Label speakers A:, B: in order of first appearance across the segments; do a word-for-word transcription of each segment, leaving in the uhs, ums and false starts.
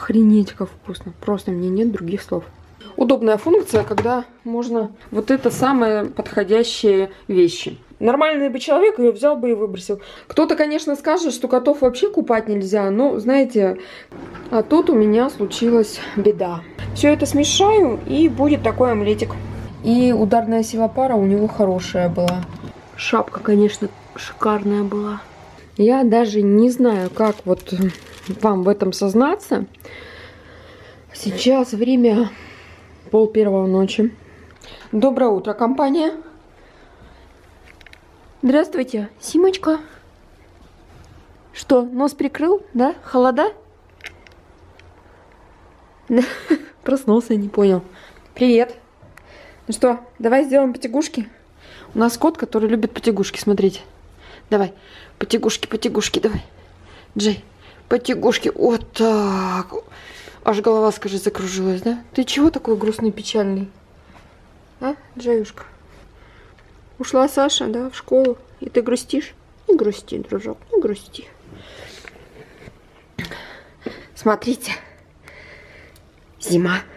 A: охренеть, как вкусно. Просто мне нет других слов. Удобная функция, когда можно вот это самые подходящие вещи. Нормальный бы человек ее взял бы и выбросил. Кто-то, конечно, скажет, что котов вообще купать нельзя, но, знаете, а тут у меня случилась беда. Все это смешаю, и будет такой омлетик. И ударная сила пара у него хорошая была. Шапка, конечно, шикарная была. Я даже не знаю, как вот вам в этом сознаться. Сейчас время пол первого ночи. Доброе утро, компания. Здравствуйте, Симочка. Что, нос прикрыл, да? Холода? Проснулся, не понял. Привет. Ну что, давай сделаем потягушки? У нас кот, который любит потягушки, смотрите. Давай, потягушки, потягушки, давай. Джей, потягушки, вот так. Аж голова, скажи, закружилась, да? Ты чего такой грустный, печальный? А, Джеюшка? Ушла Саша, да, в школу, и ты грустишь? Не грусти, дружок, не грусти. Смотрите, зима.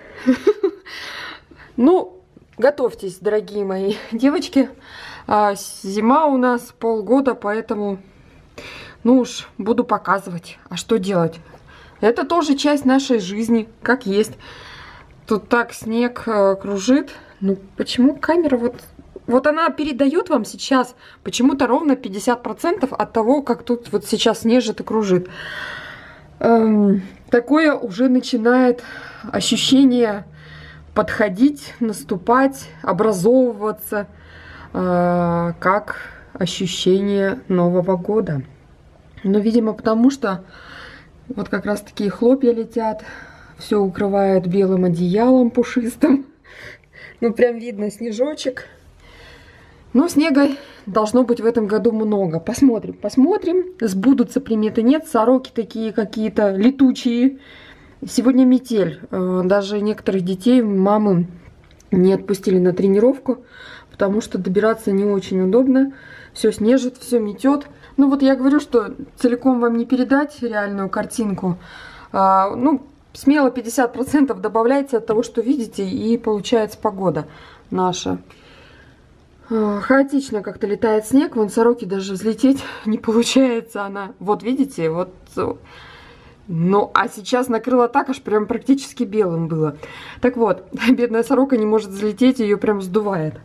A: Ну, готовьтесь, дорогие мои девочки. Зима у нас полгода, поэтому, ну уж, буду показывать. А что делать? Это тоже часть нашей жизни, как есть. Тут так снег кружит. Ну, почему камера вот... Вот она передает вам сейчас почему-то ровно пятьдесят процентов от того, как тут вот сейчас снежит и кружит. Эм, такое уже начинает ощущение подходить, наступать, образовываться, э, как ощущение Нового года. Но, видимо, потому что вот как раз такие хлопья летят, все укрывает белым одеялом пушистым. Ну, прям видно снежочек. Но снега должно быть в этом году много. Посмотрим, посмотрим. Сбудутся приметы, нет. Сороки такие какие-то летучие. Сегодня метель. Даже некоторых детей мамы не отпустили на тренировку, потому что добираться не очень удобно. Все снежит, все метет. Ну вот я говорю, что целиком вам не передать реальную картинку. Ну, смело пятьдесят процентов добавляйте от того, что видите, и получается погода наша. Хаотично как-то летает снег, вон сороки даже взлететь не получается она. Вот видите, вот. Ну, а сейчас накрыло так, аж прям практически белым было. Так вот, бедная сорока не может взлететь, ее прям сдувает.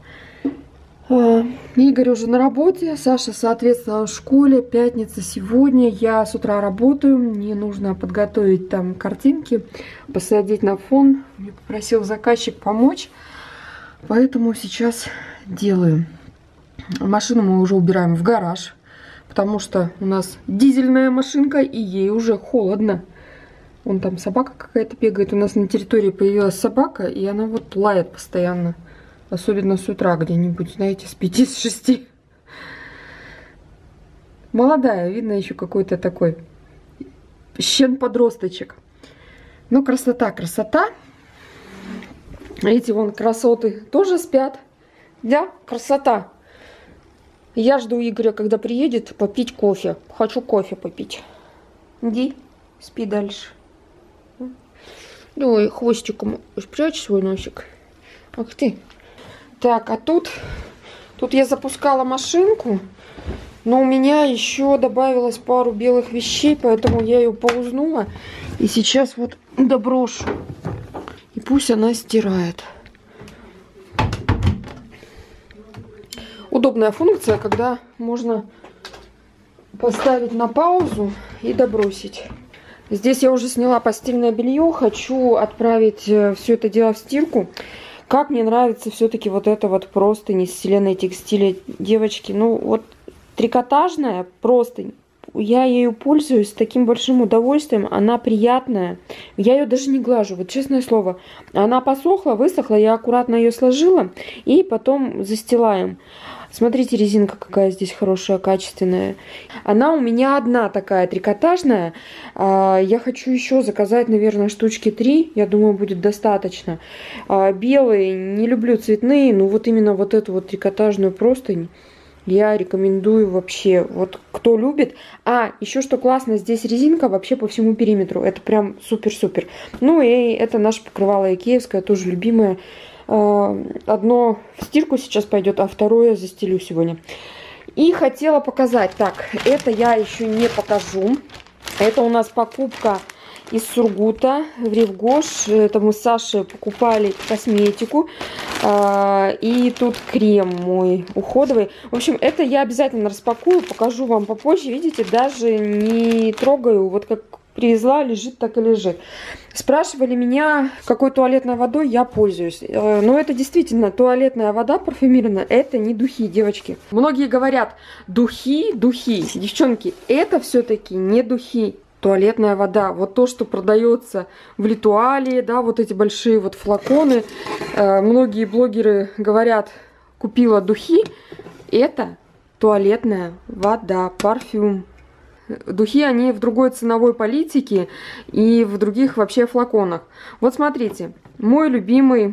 A: Игорь уже на работе, Саша, соответственно, в школе, пятница сегодня. Я с утра работаю, мне нужно подготовить там картинки, посадить на фон. Мне попросил заказчик помочь, поэтому сейчас делаю. Машину мы уже убираем в гараж, потому что у нас дизельная машинка, и ей уже холодно. Вон там собака какая-то бегает, у нас на территории появилась собака, и она вот лает постоянно. Особенно с утра где-нибудь, знаете, с пяти, с шести. Молодая, видно еще какой-то такой щен-подросточек. Ну, красота, красота. Эти вон красоты тоже спят. Да, красота. Я жду Игоря, когда приедет, попить кофе. Хочу кофе попить. Иди, спи дальше. Давай хвостиком спрячь свой носик. Ах ты. Так, а тут, тут я запускала машинку, но у меня еще добавилось пару белых вещей, поэтому я ее поузнула. И сейчас вот доброшу. И пусть она стирает. Удобная функция, когда можно поставить на паузу и добросить. Здесь я уже сняла постельное белье. Хочу отправить все это дело в стирку. Как мне нравится все-таки вот это вот простынь из вселенной текстиля, девочки. Ну вот трикотажная простынь. Я ею пользуюсь с таким большим удовольствием. Она приятная. Я ее даже не глажу, вот честное слово. Она посохла, высохла, я аккуратно ее сложила и потом застилаем. Смотрите, резинка какая здесь хорошая, качественная. Она у меня одна такая трикотажная. Я хочу еще заказать, наверное, штучки три. Я думаю, будет достаточно. Белые, не люблю цветные, но вот именно вот эту вот трикотажную простынь Я рекомендую вообще, вот кто любит. А, еще что классно, здесь резинка вообще по всему периметру. Это прям супер-супер. Ну и это наше покрывало икеевское, тоже любимое. Одно в стирку сейчас пойдет, а второе застелю сегодня. И хотела показать. Так, это я еще не покажу. Это у нас покупка из Сургута в Ревгош. Это мы с Сашей покупали косметику. И тут крем мой уходовый. В общем, это я обязательно распакую, покажу вам попозже. Видите, даже не трогаю. Вот как привезла, лежит, так и лежит. Спрашивали меня, какой туалетной водой я пользуюсь. Но это действительно туалетная вода парфюмированная. Это не духи, девочки. Многие говорят, духи, духи. Девчонки, это все-таки не духи. Туалетная вода. Вот то, что продается в Литуале, да, вот эти большие вот флаконы. Многие блогеры говорят, купила духи. Это туалетная вода, парфюм. Духи, они в другой ценовой политике и в других вообще флаконах. Вот смотрите, мой любимый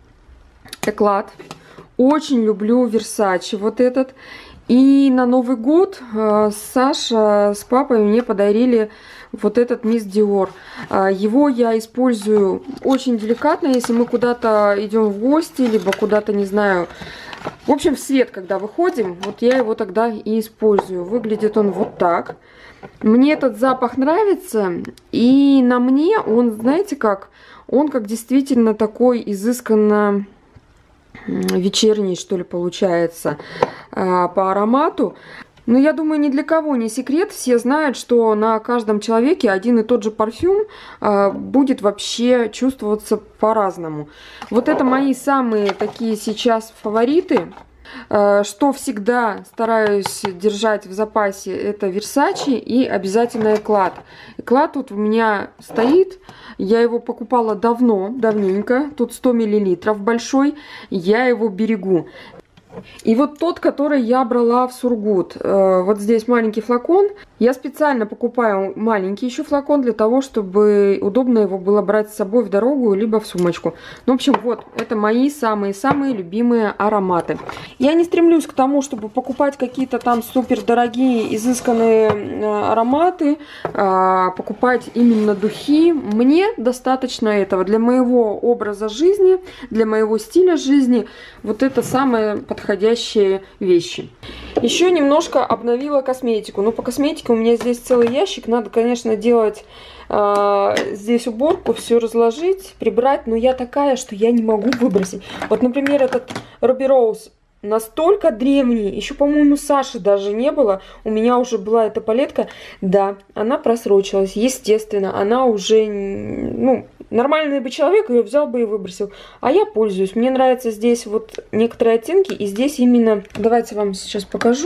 A: Эклад. Очень люблю Версачи вот этот. И на Новый год э, Саша с папой мне подарили вот этот Мисс Диор. Э, его я использую очень деликатно, если мы куда-то идем в гости, либо куда-то, не знаю... В общем, в свет, когда выходим, вот я его тогда и использую. Выглядит он вот так. Мне этот запах нравится, и на мне он, знаете как, он как действительно такой изысканно вечерний, что ли, получается, по аромату. Но я думаю, ни для кого не секрет. Все знают, что на каждом человеке один и тот же парфюм будет вообще чувствоваться по-разному. Вот это мои самые такие сейчас фавориты. Что всегда стараюсь держать в запасе, это Versace и обязательно Эклад. Эклад тут у меня стоит. Я его покупала давно, давненько. Тут сто миллилитров большой. Я его берегу. И вот тот, который я брала в Сургут, вот здесь маленький флакон. Я специально покупаю маленький еще флакон для того, чтобы удобно его было брать с собой в дорогу, либо в сумочку. Ну, в общем, вот, это мои самые-самые любимые ароматы. Я не стремлюсь к тому, чтобы покупать какие-то там супер дорогие, изысканные ароматы, покупать именно духи. Мне достаточно этого. Для моего образа жизни, для моего стиля жизни, вот это самое подходящие вещи. Еще немножко обновила косметику. Но по косметике у меня здесь целый ящик. Надо, конечно, делать э, здесь уборку, все разложить, прибрать. Но я такая, что я не могу выбросить. Вот, например, этот Ruby Rose настолько древний. Еще, по-моему, Саши даже не было. У меня уже была эта палетка. Да, она просрочилась. Естественно, она уже... Ну, нормальный бы человек ее взял бы и выбросил. А я пользуюсь. Мне нравятся здесь вот некоторые оттенки. И здесь именно... Давайте вам сейчас покажу.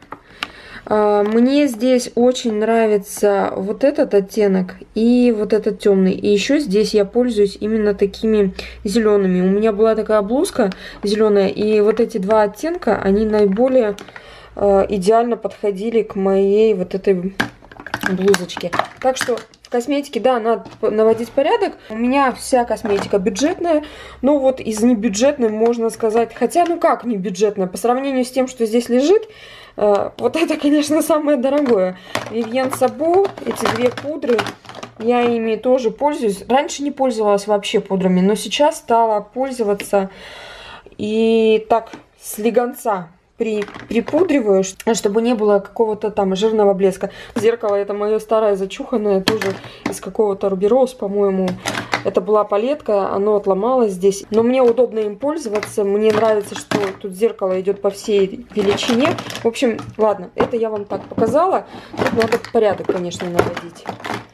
A: Мне здесь очень нравится вот этот оттенок и вот этот темный. И еще здесь я пользуюсь именно такими зелеными. У меня была такая блузка зеленая. И вот эти два оттенка, они наиболее идеально подходили к моей вот этой блузочке. Так что... Косметики, да, надо наводить порядок. У меня вся косметика бюджетная. Но вот из небюджетной можно сказать... Хотя, ну как небюджетная? По сравнению с тем, что здесь лежит, э, вот это, конечно, самое дорогое. Vivienne Sabo, эти две пудры, я ими тоже пользуюсь. Раньше не пользовалась вообще пудрами, но сейчас стала пользоваться. И так, слегонца При, припудриваю, чтобы не было какого-то там жирного блеска. Зеркало это мое старое зачуханное, тоже из какого-то Ruby Rose, по-моему. Это была палетка, оно отломалось здесь. Но мне удобно им пользоваться. Мне нравится, что тут зеркало идет по всей величине. В общем, ладно, это я вам так показала. Тут надо порядок, конечно, наводить.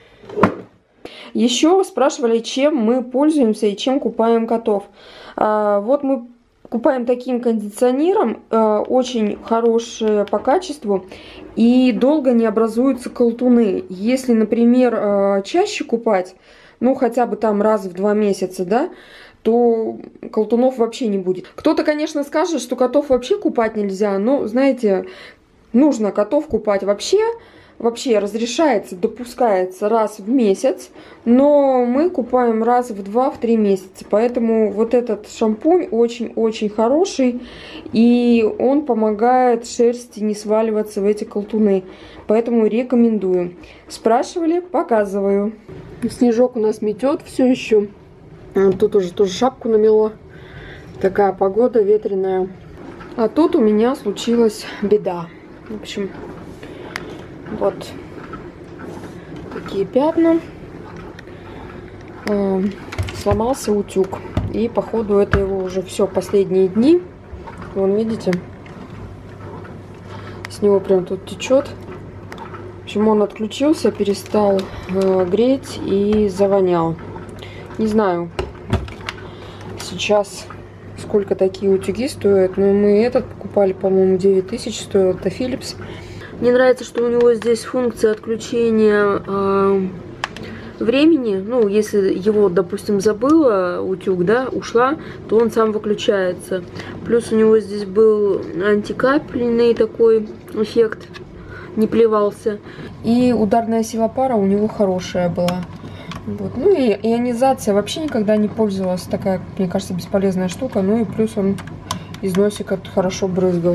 A: Еще спрашивали, чем мы пользуемся и чем купаем котов. А, вот мы купаем таким кондиционером, э, очень хорошее по качеству, и долго не образуются колтуны. Если, например, э, чаще купать, ну хотя бы там раз в два месяца, да, то колтунов вообще не будет. Кто-то, конечно, скажет, что котов вообще купать нельзя, но, знаете, нужно котов купать вообще, вообще разрешается, допускается раз в месяц, но мы купаем раз в два-три месяца. Поэтому вот этот шампунь очень-очень хороший, и он помогает шерсти не сваливаться в эти колтуны. Поэтому рекомендую. Спрашивали, показываю. Снежок у нас метет все еще. Тут уже тоже шапку намело. Такая погода ветреная. А тут у меня случилась беда. В общем, вот такие пятна. Э, сломался утюг. И походу это его уже все последние дни. Вон, видите? С него прям тут течет. В общем, он отключился, перестал э, греть и завонял. Не знаю сейчас, сколько такие утюги стоят, но мы этот покупали, по-моему, девять тысяч стоил. Это Philips. Мне нравится, что у него здесь функция отключения э, времени. Ну, если его, допустим, забыла утюг, да, ушла, то он сам выключается. Плюс у него здесь был антикапельный такой эффект, не плевался. И ударная сила пара у него хорошая была. Вот. Ну и ионизация вообще никогда не пользовалась. Такая, мне кажется, бесполезная штука. Ну и плюс он из носика хорошо брызгал.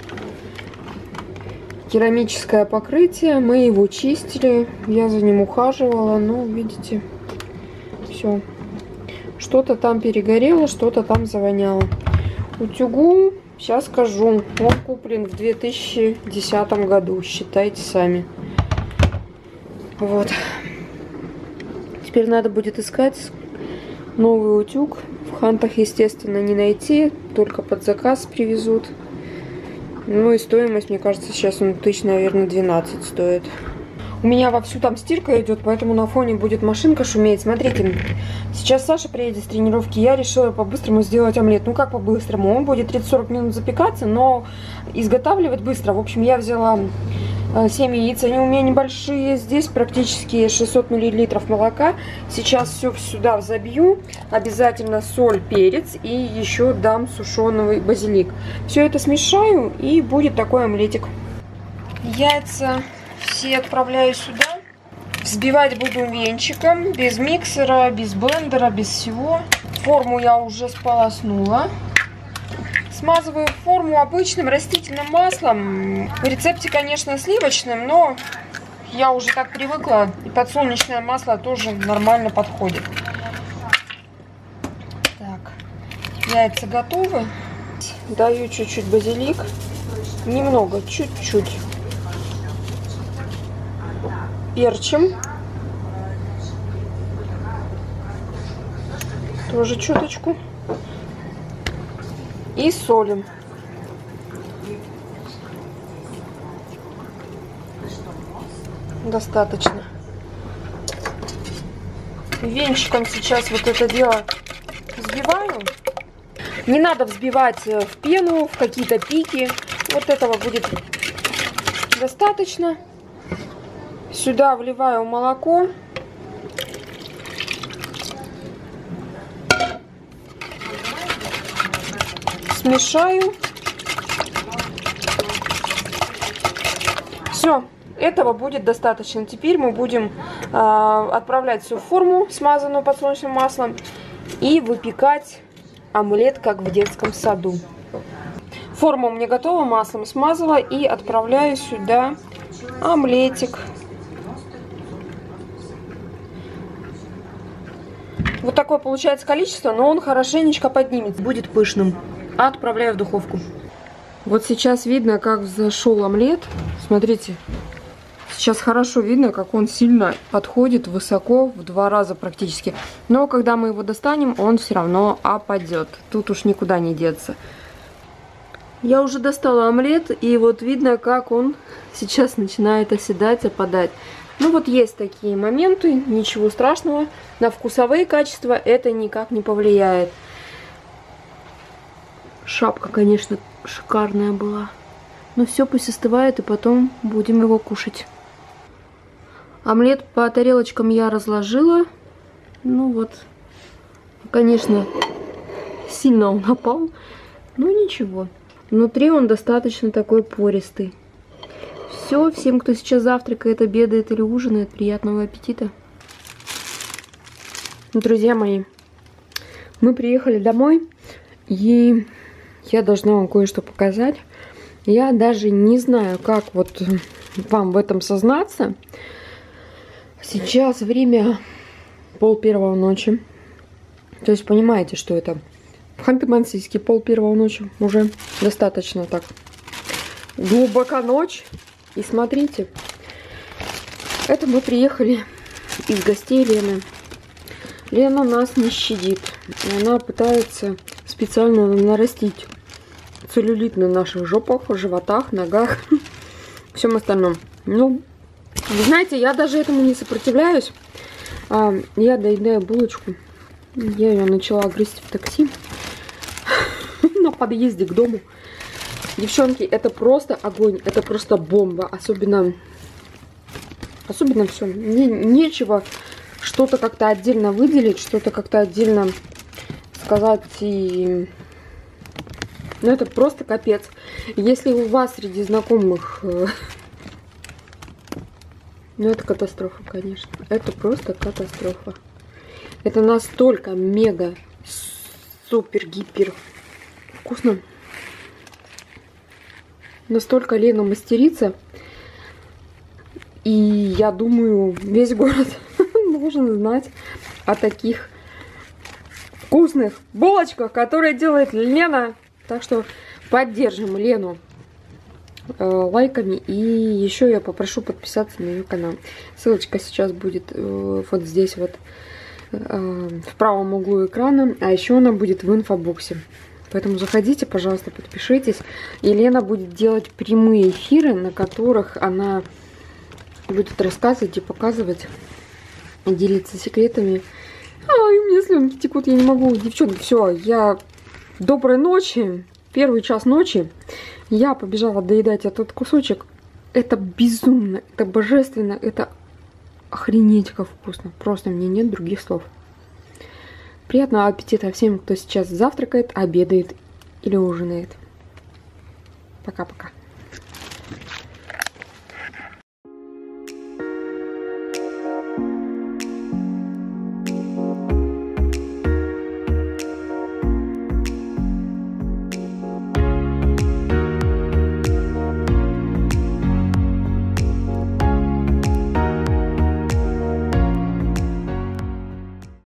A: Керамическое покрытие. Мы его чистили. Я за ним ухаживала. Ну, видите, все. Что-то там перегорело, что-то там завоняло. Утюгу, сейчас скажу, он куплен в две тысячи десятом году. Считайте сами. Вот. Теперь надо будет искать новый утюг. В Хантах, естественно, не найти. Только под заказ привезут. Ну и стоимость, мне кажется, сейчас он тысяч, наверное, двенадцать стоит. У меня вовсю там стирка идет, поэтому на фоне будет машинка шуметь. Смотрите, сейчас Саша приедет с тренировки. Я решила по-быстрому сделать омлет. Ну как по-быстрому? Он будет тридцать-сорок минут запекаться, но изготавливать быстро. В общем, я взяла семь яиц, они у меня небольшие. Здесь практически шестьсот миллилитров молока. Сейчас все сюда забью. Обязательно соль, перец и еще дам сушеный базилик. Все это смешаю и будет такой омлетик. Яйца все отправляю сюда. Взбивать буду венчиком, без миксера, без блендера, без всего. Форму я уже сполоснула. Смазываю форму обычным растительным маслом. В рецепте, конечно, сливочным, но я уже так привыкла. И подсолнечное масло тоже нормально подходит. Так, яйца готовы. Даю чуть-чуть базилик. Немного, чуть-чуть. Перчим. Тоже чуточку. И солим. Достаточно. Венчиком сейчас вот это дело взбиваю. Не надо взбивать в пену, в какие-то пики. Вот этого будет достаточно. Сюда вливаю молоко. Смешаю. Все, этого будет достаточно. Теперь мы будем э, отправлять все в форму, смазанную подсолнечным маслом, и выпекать омлет, как в детском саду. Форма у меня готова, маслом смазала, и отправляю сюда омлетик. Вот такое получается количество, но он хорошенечко поднимет, будет пышным. Отправляю в духовку. Вот сейчас видно, как взошел омлет. Смотрите, сейчас хорошо видно, как он сильно подходит высоко, в два раза практически. Но когда мы его достанем, он все равно опадет. Тут уж никуда не деться. Я уже достала омлет, и вот видно, как он сейчас начинает оседать, опадать. Ну вот есть такие моменты, ничего страшного. На вкусовые качества это никак не повлияет. Шапка, конечно, шикарная была. Но все пусть остывает, и потом будем его кушать. Омлет по тарелочкам я разложила. Ну вот, конечно, сильно он опал, но ничего. Внутри он достаточно такой пористый.
B: Все, всем, кто сейчас завтракает, обедает или ужинает, приятного аппетита.
A: Друзья мои, мы приехали домой, и я должна вам кое-что показать. Я даже не знаю, как вот вам в этом сознаться. Сейчас время пол первого ночи. То есть понимаете, что это Ханты-Мансийский пол первого ночи. Уже достаточно так глубока ночь. И смотрите, это мы приехали из гостей Лены. Лена нас не щадит. Она пытается специально нарастить целлюлит на наших жопах, животах, ногах, всем остальном. Ну, вы знаете, я даже этому не сопротивляюсь. Я доедаю булочку. Я ее начала грызть в такси на подъезде к дому. Девчонки, это просто огонь, это просто бомба. Особенно, особенно все. Мне нечего что-то как-то отдельно выделить, что-то как-то отдельно сказать. И... Ну, это просто капец. Если у вас среди знакомых... Ну, это катастрофа, конечно. Это просто катастрофа. Это настолько мега, супер, гипер вкусно. Настолько Лена мастерица. И я думаю, весь город должен знать о таких вкусных булочках, которые делает Лена. Так что поддержим Лену э, лайками. И еще я попрошу подписаться на ее канал. Ссылочка сейчас будет э, вот здесь вот э, в правом углу экрана. А еще она будет в инфобоксе. Поэтому заходите, пожалуйста, подпишитесь. И Лена будет делать прямые эфиры, на которых она будет рассказывать и показывать, и делиться секретами. Ай, у меня слюнки текут, я не могу. Девчонки, все, я... Доброй ночи. Первый час ночи. Я побежала доедать этот кусочек. Это безумно, это божественно, это охренеть как вкусно. Просто мне нет других слов. Приятного аппетита всем, кто сейчас завтракает, обедает или ужинает. Пока-пока.